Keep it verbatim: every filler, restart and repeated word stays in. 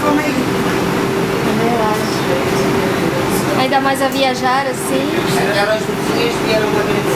como é isso. É verdade. Ainda mais a viajar assim. Aquelas vizinhas vieram uma vez